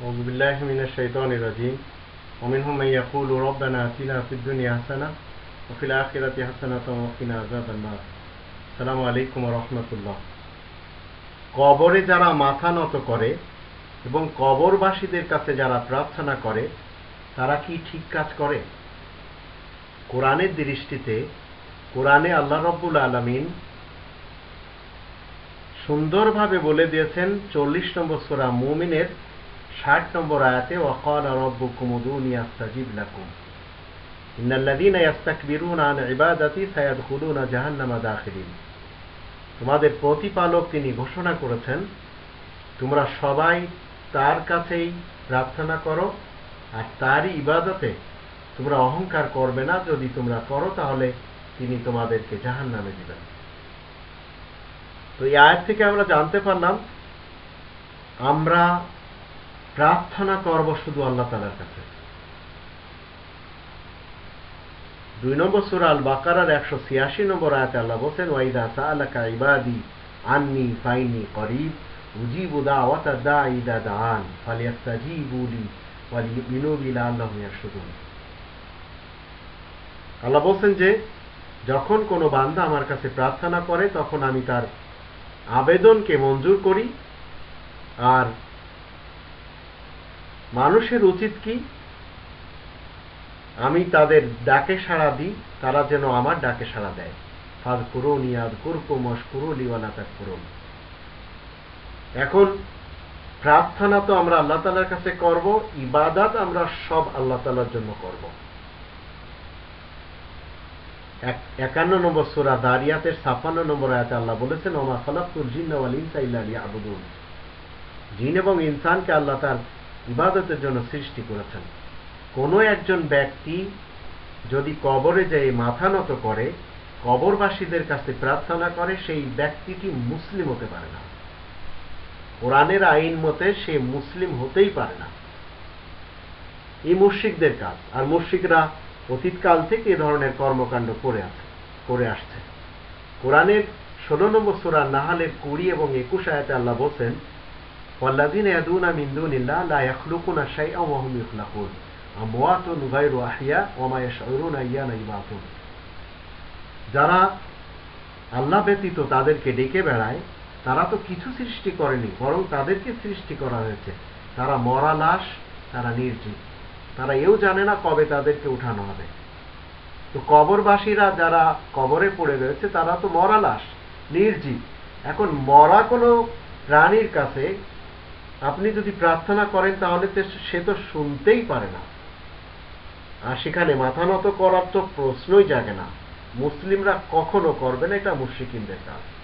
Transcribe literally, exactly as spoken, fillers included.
أعوذ بالله من الشيطان الرجيم ومنهم من يقول ربنا آتنا في الدنيا حسنة وفي الآخرة حسنة وقنا عذاب النار السلام عليكم ورحمة الله কবরে যারা মাথা নত করে এবং কবরবাসীদের কাছে যারা প্রার্থনা করে তারা কি ঠিক কাজ করে? কোরআনের দৃষ্টিতে কোরআনে আল্লাহ রাব্বুল আলামিন সুন্দরভাবে বলে দিয়েছেন চল্লিশ নম্বর সূরা মুমিনের ষাট নম্বর আয়াতে ওয়াকালা রাব্বুকুম উদুনি আস্তাজিব লাকুম ইন্নাল্লাযীনা ইস্তাকবিরুনা আন ইবাদাতি সায়াদখুলুনা জাহান্নামা দাখিলিন। তোমাদের প্রতিপালক তিনি ঘোষণা করেছেন তোমরা সবাই তার কাছেই প্রার্থনা করো আর তারই ইবাদতে তোমরা অহংকার করবে না, যদি তোমরা করো তাহলে তিনি তোমাদেরকে জাহান্নামে দিবেন। তো এই আয়াত থেকে আমরা জানতে পারলাম আমরা প্রার্থনা করব শুধু আল্লাহ তাআলার কাছে। দুই নম্বর সূরা আল বাকারার একশো ছিয়াশি নম্বর আয়াতে আল্লাহ বলেন ওয়াইদা সাআলাকা ইবাদি আন্নী ফাইনি করিব উজিবু দাওয়াতা দাঈ ইযা দাআন ফালিয়াস্তাজিবু লি ওয়ালিয়ুমিনু বি লাআল্লাহুম ইয়ারশুদুন। আল্লাহ বলেন যে যখন কোনো বান্দা আমার কাছে প্রার্থনা করে তখন আমি তার আবেদনকে মঞ্জুর করি। আর মানুষের উচিত কি? আমি তাদের ডাকে সাড়া দিই, তারা যেন আমার ডাকে সাড়া দেয়। ফাযকুরুনি আযকুরকুম ওয়াশকুরুলি ওয়া লা তাকফুরুন। এখন প্রার্থনা তো আমরা আল্লাহ তাআলার কাছে করব, ইবাদত আমরা সব আল্লাহ তাআলার জন্য করব। একান্ন নম্বর সূরা দারিয়াতের ছাপ্পান্ন নম্বর আয়াতে আল্লাহ বলেছেন ওমা খালাকতুল জিন্না ওয়াল ইনসা ইল্লা লিয়াবুদুন। জিন এবং ইনসানকে আল্লাহ তার ইবাদতের জন্য সৃষ্টি করেছেন। কোনো একজন ব্যক্তি যদি কবরে যেয়ে মাথা নত করে, কবরবাসীদের কাছে প্রার্থনা করে, সেই ব্যক্তিটি মুসলিম হতে পারে না। কোরআনের আইন মতে সে মুসলিম হতেই পারে না। এই মুশরিকদের কাজ। আর মুশরিকরা অতীতকাল থেকে এ ধরনের কর্মকাণ্ড করে আছে করে আসছে। কোরআনের ষোলো নম্বর সূরা নাহলের কুড়ি এবং একুশ আয়াতে আল্লাহ বলেন ওয়াল্লাযীনা ইয়াদুনা মিন দুনিল্লাহি লা ইয়াখলুকুনা শাইআন ওয়া হুম ইখলাকুন আমওয়াতুন গায়রু আহইয়া ওয়া মা ইয়াশউরুনা আইয়ানা ইবাতুন। যারা আল্লাহ ব্যতীত তাদেরকে ডেকে বেড়ায় তারা তো কিছু সৃষ্টি করেনি, বরং তাদেরকে সৃষ্টি করা হয়েছে। তারা মরা লাশ, তারা নির্জীব, তারা এও জানে না কবে তাদেরকে উঠানো হবে। তো কবরবাসীরা যারা কবরে পড়ে রয়েছে তারা তো মরা লাশ, নির্জীব। এখন মরা কোনো প্রাণীর কাছে আপনি যদি প্রার্থনা করেন তাহলে সে তো শুনতেই পারে না, আর সেখানে মাথা নত করার তো প্রশ্নই জাগে না। মুসলিমরা কখনো করবে না, এটা মুশরিকিনদের কাজ।